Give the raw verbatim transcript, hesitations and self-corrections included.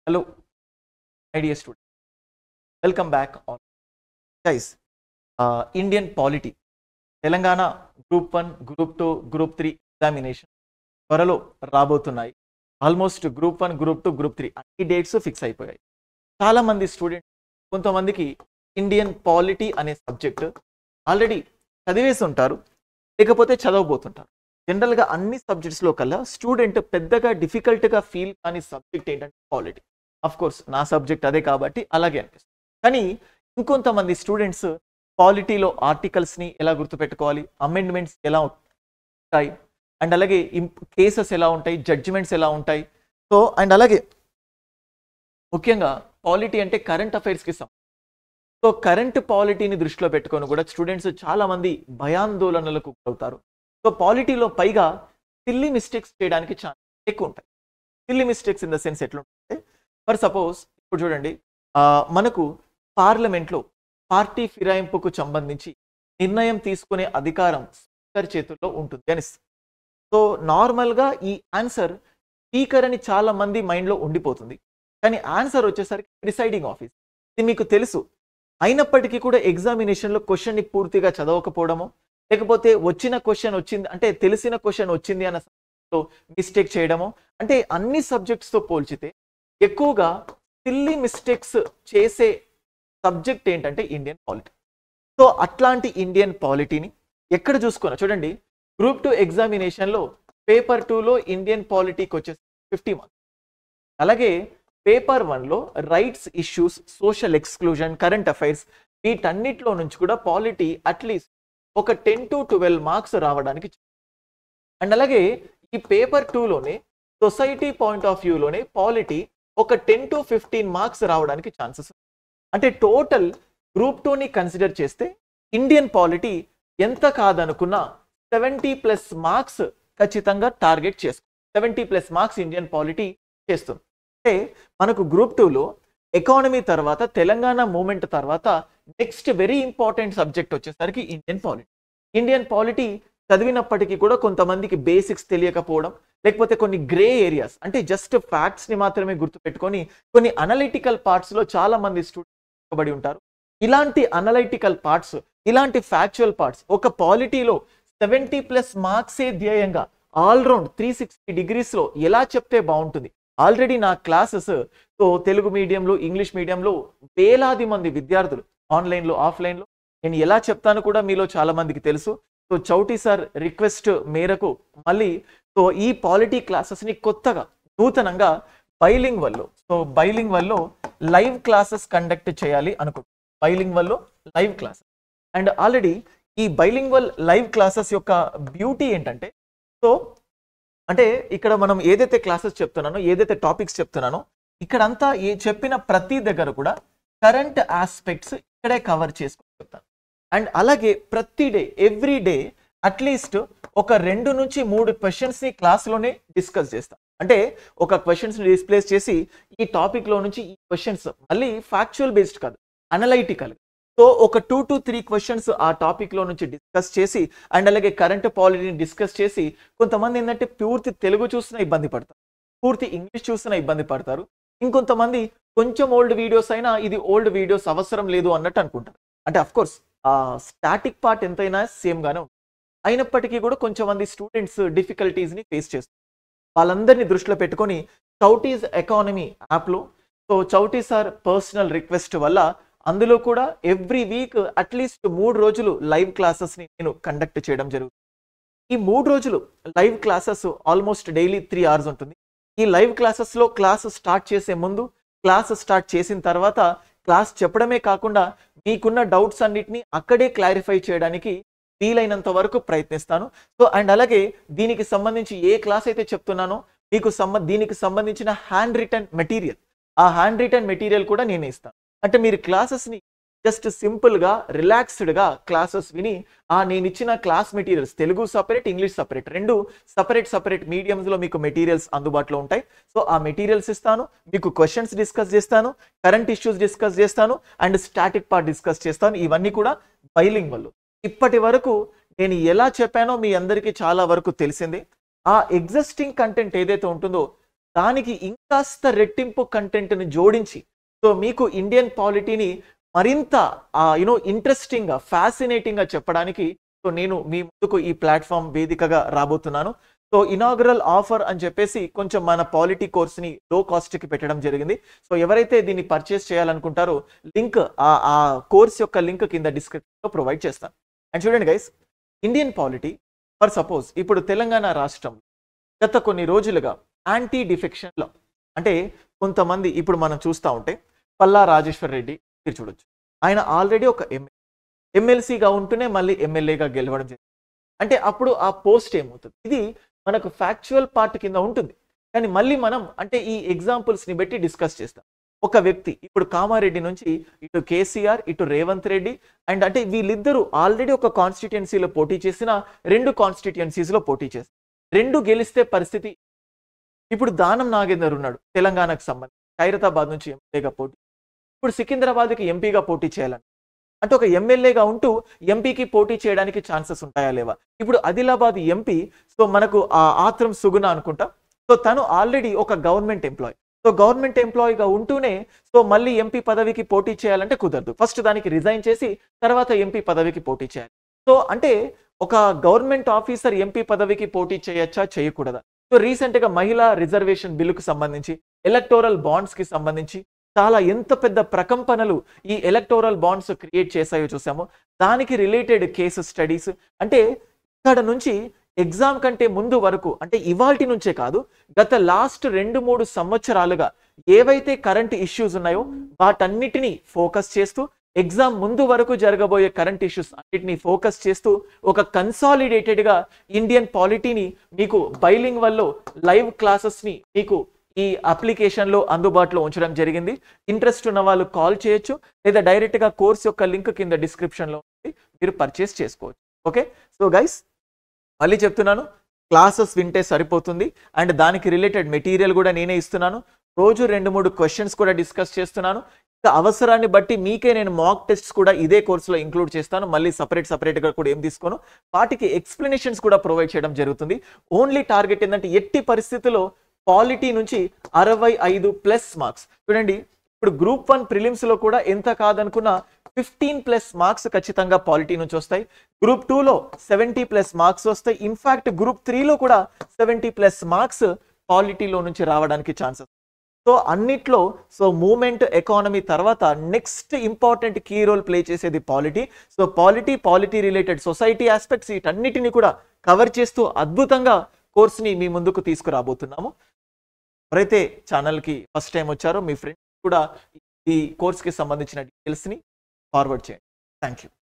Hello, my dear students. Welcome back on guys. Uh, Indian polity. Telangana Group one, Group two, Group three examination. త్వరలో రాబోతున్నాయి. Almost group one, group two, group three అన్ని dates fix అయిపోయాయి. చాలా మంది students కొంతమందికి Indian polity అనే subject already చదివేసి ఉంటారు, లేకపోతే చదవబోతుంటారు. జనరల్గా అన్ని సబ్జెక్ట్స్లో కల్లా స్టూడెంట్ పెద్దగా డిఫికల్ట్గా ఫీల్ కాని సబ్జెక్ట్ ఏంటంటే పాలిటీ. అఫ్ కోర్స్ నా సబ్జెక్ట్ అదే కాబట్టి అలాగే అనిపిస్తుంది. కానీ ఇంకొంతమంది స్టూడెంట్స్ పాలిటీలో ఆర్టికల్స్ని ఎలా గుర్తుపెట్టుకోవాలి, అమెండ్మెంట్స్ ఎలా ఉంటాయి, అండ్ అలాగే కేసెస్ ఎలా ఉంటాయి, జడ్జిమెంట్స్ ఎలా ఉంటాయి. సో అండ్ అలాగే ముఖ్యంగా పాలిటీ అంటే కరెంట్ అఫైర్స్కి సంబంధించి. సో కరెంట్ పాలిటీని దృష్టిలో పెట్టుకొని కూడా స్టూడెంట్స్ చాలామంది భయాందోళనలకు గురవుతారు. సో పాలిటీలో పైగా సిల్లీ మిస్టేక్స్ చేయడానికి ఛాన్స్ ఎక్కువ ఉంటాయి. Silly mistakes in the sense ఎట్లుంటే, ఫర్ సపోజ్ ఇప్పుడు చూడండి, మనకు పార్లమెంట్లో పార్టీ ఫిరాయింపుకు సంబంధించి నిర్ణయం తీసుకునే అధికారం స్పీకర్ చేతుల్లో ఉంటుంది అని. సో నార్మల్గా ఈ ఆన్సర్ స్పీకర్ అని చాలా మంది మైండ్లో ఉండిపోతుంది, కానీ ఆన్సర్ వచ్చేసరికి డిసైడింగ్ ఆఫీస్. ఇది మీకు తెలుసు. అయినప్పటికీ కూడా ఎగ్జామినేషన్లో క్వశ్చన్ని పూర్తిగా చదవకపోవడము, లేకపోతే వచ్చిన క్వశ్చన్ వచ్చింది అంటే తెలిసిన క్వశ్చన్ వచ్చింది అన్న మిస్టేక్ చేయడము, అంటే అన్ని సబ్జెక్ట్స్తో పోల్చితే ఎక్కువగా సిల్లీ మిస్టేక్స్ చేసే సబ్జెక్ట్ ఏంటంటే ఇండియన్ పాలిటీ. సో అట్లాంటి ఇండియన్ పాలిటీని ఎక్కడ చూసుకున్నా చూడండి, గ్రూప్ టూ ఎగ్జామినేషన్లో పేపర్ టూలో ఇండియన్ పాలిటీకి వచ్చేసి ఫిఫ్టీ మార్క్స్, అలాగే పేపర్ వన్లో rights issues, social exclusion, current affairs వీటన్నిటిలో నుంచి కూడా పాలిటీ అట్లీస్ట్ ఒక టెన్ టు ట్వెల్వ్ మార్క్స్ రావడానికి. అండ్ అలాగే ఈ పేపర్ టూలోనే సొసైటీ పాయింట్ ఆఫ్ వ్యూలోనే పాలిటీ ఒక టెన్ టు ఫిఫ్టీన్ మార్క్స్ రావడానికి ఛాన్సెస్. అంటే టోటల్ గ్రూప్ టూని కన్సిడర్ చేస్తే ఇండియన్ పాలిటీ ఎంత కాదనుకున్నా సెవెంటీ ప్లస్ మార్క్స్ ఖచ్చితంగా టార్గెట్ చేసుకుంది. Seventy plus marks Indian polity చేస్తుంది. అంటే మనకు గ్రూప్ టూలో ఎకానమీ తర్వాత, తెలంగాణ మూమెంట్ తర్వాత నెక్స్ట్ వెరీ ఇంపార్టెంట్ సబ్జెక్ట్ వచ్చేసరికి ఇండియన్ పాలిటీ. ఇండియన్ పాలిటీ చదివినప్పటికీ కూడా కొంతమందికి బేసిక్స్ తెలియకపోవడం, లేకపోతే కొన్ని గ్రే ఏరియాస్ అంటే జస్ట్ ఫ్యాక్ట్స్ని మాత్రమే గుర్తుపెట్టుకొని కొన్ని అనలిటికల్ పార్ట్స్లో చాలా మంది స్టూడెంట్స్ బడి ఉంటారు. ఇలాంటి అనలిటికల్ పార్ట్స్, ఇలాంటి ఫ్యాక్చువల్ పార్ట్స్ ఒక పాలిటీలో సెవెంటీ ప్లస్ మార్క్సే ధ్యేయంగా ఆల్రౌండ్ త్రీ సిక్స్టీ డిగ్రీస్లో ఎలా చెప్తే బాగుంటుంది. ఆల్రెడీ నా క్లాసెస్ సో తెలుగు మీడియంలో, ఇంగ్లీష్ మీడియంలో వేలాది మంది విద్యార్థులు ఆన్లైన్లో, ఆఫ్లైన్లో నేను ఎలా చెప్తాను కూడా మీలో చాలా మందికి తెలుసు. సో చౌటి సార్ రిక్వెస్ట్ మేరకు మళ్ళీ సో ఈ పాలిటీ క్లాసెస్ని కొత్తగా నూతనంగా బైలింగ్ వల్లో సో బైలింగ్ వల్లో లైవ్ క్లాసెస్ కండక్ట్ చేయాలి అనుకుంటున్నాను. బైలింగ్ వల్లో లైవ్ క్లాసెస్ అండ్ ఆల్రెడీ ఈ బైలింగ్వల్ లైవ్ క్లాసెస్ యొక్క బ్యూటీ ఏంటంటే, సో అంటే ఇక్కడ మనం ఏదైతే క్లాసెస్ చెప్తున్నానో, ఏదైతే టాపిక్స్ చెప్తున్నానో ఇక్కడంతా ఏ చెప్పిన ప్రతి దగ్గర కూడా కరెంట్ ఆస్పెక్ట్స్ ఇక్కడే కవర్ చేసుకొని చెప్తాను. అండ్ అలాగే ప్రతి డే ఎవ్రీ డే అట్లీస్ట్ ఒక రెండు నుంచి మూడు క్వశ్చన్స్ని క్లాస్లోనే డిస్కస్ చేస్తాను. అంటే ఒక క్వశ్చన్స్ని డిస్ప్లేస్ చేసి ఈ టాపిక్లో నుంచి ఈ క్వశ్చన్స్ మళ్ళీ ఫ్యాక్చువల్ బేస్డ్ కాదు, అనలైటికల్. సో ఒక టూ టు త్రీ క్వశ్చన్స్ ఆ టాపిక్లో నుంచి డిస్కస్ చేసి అండ్ అలాగే కరెంట్ పాలిటీని డిస్కస్ చేసి, కొంతమంది ఏంటంటే పూర్తి తెలుగు చూసినా ఇబ్బంది పడతారు, పూర్తి ఇంగ్లీష్ చూసినా ఇబ్బంది పడతారు, ఇంకొంతమంది కొంచెం ఓల్డ్ వీడియోస్ అయినా ఇది ఓల్డ్ వీడియోస్ అవసరం లేదు అన్నట్టు అనుకుంటారు. అంటే అఫ్ కోర్స్ ఆ స్టాటిక్ పార్ట్ ఎంతైనా సేమ్గానే ఉంటుంది. అయినప్పటికీ కూడా కొంచెం మంది స్టూడెంట్స్ డిఫికల్టీస్ని ఫేస్ చేస్తారు. వాళ్ళందరినీ దృష్టిలో పెట్టుకొని చౌటీస్ ఎకానమీ యాప్లో so Chowti sir personal request వల్ల అందులో కూడా ఎవ్రీ వీక్ అట్లీస్ట్ మూడు రోజులు లైవ్ క్లాసెస్ని నేను కండక్ట్ చేయడం జరుగుతుంది. ఈ మూడు రోజులు live classes almost daily three hours ఉంటుంది. ఈ లైవ్ క్లాసెస్లో క్లాస్ స్టార్ట్ చేసే ముందు, క్లాస్ స్టార్ట్ చేసిన తర్వాత క్లాస్ చెప్పడమే కాకుండా మీకున్న డౌట్స్ అన్నిటినీ అక్కడే క్లారిఫై చేయడానికి వీలైనంత వరకు ప్రయత్నిస్తాను. సో అండ్ అలాగే దీనికి సంబంధించి ఏ క్లాస్ అయితే చెప్తున్నానో మీకు సంబ దీనికి సంబంధించిన హ్యాండ్ రిటర్న్ మెటీరియల్, ఆ హ్యాండ్ రిటర్న్ మెటీరియల్ కూడా నేనే ఇస్తాను. అంటే మీరు క్లాసెస్ని జస్ట్ సింపుల్గా రిలాక్స్డ్గా క్లాసెస్ విని ఆ నేను ఇచ్చిన class materials Telugu separate, English separate, రెండు సపరేట్ సపరేట్ మీడియంస్లో మీకు మెటీరియల్స్ అందుబాటులో ఉంటాయి. సో ఆ మెటీరియల్స్ ఇస్తాను, మీకు క్వశ్చన్స్ డిస్కస్ చేస్తాను, కరెంట్ ఇష్యూస్ డిస్కస్ చేస్తాను అండ్ స్టాటిక్ పార్ట్ డిస్కస్ చేస్తాను. ఇవన్నీ కూడా బైలింగ్ వల్ల. ఇప్పటి వరకు నేను ఎలా చెప్పానో మీ అందరికీ చాలా వరకు తెలిసిందే. ఆ ఎగ్జిస్టింగ్ కంటెంట్ ఏదైతే ఉంటుందో దానికి ఇంకాస్త రెట్టింపు కంటెంట్ని జోడించి సో మీకు ఇండియన్ పాలిటీని మరింత యూనో ఇంట్రెస్టింగ్గా ఫ్యాసినేటింగ్గా చెప్పడానికి సో నేను మీ ముందుకు ఈ ప్లాట్ఫామ్ వేదికగా రాబోతున్నాను. సో ఇనాగరల్ ఆఫర్ అని చెప్పేసి కొంచెం మన పాలిటీ కోర్స్ని లో కాస్ట్కి పెట్టడం జరిగింది. సో ఎవరైతే దీన్ని పర్చేస్ చేయాలనుకుంటారో లింక్ ఆ కోర్స్ యొక్క లింక్ కింద డిస్క్రిప్షన్లో ప్రొవైడ్ చేస్తాను. అండ్ చూడండి guys, Indian polity for suppose ఇప్పుడు తెలంగాణ రాష్ట్రం గత కొన్ని రోజులుగా యాంటీ డిఫెక్షన్ లా అంటే కొంతమంది ఇప్పుడు మనం చూస్తూ ఉంటే పల్లా రాజేశ్వర్ రెడ్డి మీరు చూడొచ్చు, ఆయన ఆల్రెడీ ఒక ఎమ్మెల్యే ఎమ్మెల్సీగా ఉంటూనే మళ్ళీ ఎమ్మెల్యేగా గెలవడం జరిగింది. అంటే అప్పుడు ఆ పోస్ట్ ఏమవుతుంది, ఇది మనకు ఫ్యాక్చువల్ పార్ట్ కింద ఉంటుంది. కానీ మళ్ళీ మనం అంటే ఈ ఎగ్జాంపుల్స్ని బట్టి డిస్కస్ చేస్తాం. ఒక వ్యక్తి ఇప్పుడు కామారెడ్డి నుంచి ఇటు కేసీఆర్ ఇటు రేవంత్ రెడ్డి అండ్ అంటే వీళ్ళిద్దరూ ఆల్రెడీ ఒక కాన్స్టిట్యుయెన్సీలో పోటీ చేసిన రెండు కాన్స్టిట్యుయెన్సీస్లో పోటీ చేస్తారు. రెండు గెలిస్తే పరిస్థితి ఇప్పుడు దానం నాగేందర్ ఉన్నాడు తెలంగాణకు సంబంధించి ఖైరతాబాద్ నుంచి ఎమ్మెల్యేగా పోటీ, ఇప్పుడు సికింద్రాబాద్కి ఎంపీగా పోటీ చేయాలని అంటే ఒక ఎమ్మెల్యేగా ఉంటూ ఎంపీకి పోటీ చేయడానికి ఛాన్సెస్ ఉంటాయా లేవా? ఇప్పుడు ఆదిలాబాద్ ఎంపీ సో మనకు ఆ ఆత్రం సుగుణ అనుకుంటా, సో తను ఆల్రెడీ ఒక గవర్నమెంట్ ఎంప్లాయ్. సో గవర్నమెంట్ ఎంప్లాయీగా ఉంటూనే సో మళ్ళీ ఎంపీ పదవికి పోటీ చేయాలంటే కుదరదు. ఫస్ట్ దానికి రిజైన్ చేసి తర్వాత ఎంపీ పదవికి పోటీ చేయాలి. సో అంటే ఒక గవర్నమెంట్ ఆఫీసర్ ఎంపీ పదవికి పోటీ చేయొచ్చా చేయకూడదా? సో రీసెంట్గా మహిళా రిజర్వేషన్ బిల్లుకు సంబంధించి ఎలక్టోరల్ బాండ్స్కి సంబంధించి చాలా ఎంత పెద్ద ప్రకంపనలు ఈ ఎలక్టోరల్ బాండ్స్ క్రియేట్ చేశాయో చూసాము. దానికి రిలేటెడ్ కేసు స్టడీస్ అంటే ఇక్కడ నుంచి ఎగ్జామ్ కంటే ముందు వరకు అంటే ఇవాల్టి నుంచే కాదు, గత లాస్ట్ రెండు మూడు సంవత్సరాలుగా ఏవైతే కరెంట్ ఇష్యూస్ ఉన్నాయో వాటన్నిటినీ ఫోకస్ చేస్తూ ఎగ్జామ్ ముందు వరకు జరగబోయే కరెంట్ ఇష్యూస్ అన్నిటినీ ఫోకస్ చేస్తూ ఒక కన్సాలిడేటెడ్గా ఇండియన్ పాలిటీని మీకు బైలింగ్వల్లో లైవ్ క్లాసెస్ని మీకు ఈ అప్లికేషన్లో అందుబాటులో ఉంచడం జరిగింది. ఇంట్రెస్ట్ ఉన్న వాళ్ళు కాల్ చేయొచ్చు లేదా డైరెక్ట్గా కోర్స్ యొక్క లింక్ కింద డిస్క్రిప్షన్లో ఉంది, మీరు పర్చేస్ చేసుకోవచ్చు. ఓకే, సో గైస్ మళ్ళీ చెప్తున్నాను, క్లాసెస్ వింటే సరిపోతుంది అండ్ దానికి రిలేటెడ్ మెటీరియల్ కూడా నేనే ఇస్తున్నాను. రోజు రెండు మూడు క్వశ్చన్స్ కూడా డిస్కస్ చేస్తున్నాను. ఇంకా అవసరాన్ని బట్టి మీకే నేను మాక్ టెస్ట్స్ కూడా ఇదే కోర్సులో ఇంక్లూడ్ చేస్తాను. మళ్ళీ సపరేట్ సపరేట్గా కూడా ఏం తీసుకోను, వాటికి ఎక్స్ప్లెనేషన్స్ కూడా ప్రొవైడ్ చేయడం జరుగుతుంది. ఓన్లీ టార్గెట్ ఏంటంటే ఎట్టి పరిస్థితుల్లో పాలిటీ నుంచి అరవై ఐదు ప్లస్ మార్క్స్. చూడండి ఇప్పుడు గ్రూప్ వన్ ప్రిలిమ్స్లో కూడా ఎంత కాదనుకున్నా ఫిఫ్టీన్ ప్లస్ మార్క్స్ ఖచ్చితంగా పాలిటీ నుంచి వస్తాయి. గ్రూప్ టూలో సెవెంటీ ప్లస్ మార్క్స్ వస్తాయి. ఇన్ఫ్యాక్ట్ గ్రూప్ త్రీలో కూడా సెవెంటీ ప్లస్ మార్క్స్ పాలిటీలో నుంచి రావడానికి ఛాన్సెస్. సో అన్నిట్లో సో మూమెంట్ ఎకానమీ తర్వాత next important key role play చేసేది polity. So polity polity related society aspects వీటన్నిటిని కూడా కవర్ చేస్తూ అద్భుతంగా కోర్స్ని మీ ముందుకు తీసుకురాబోతున్నాము. ఎవరైతే ఛానల్కి ఫస్ట్ టైం వచ్చారో మీ ఫ్రెండ్స్ కూడా ఈ కోర్స్కి సంబంధించిన డీటెయిల్స్ని ఫార్వర్డ్ చేయండి. Thank you.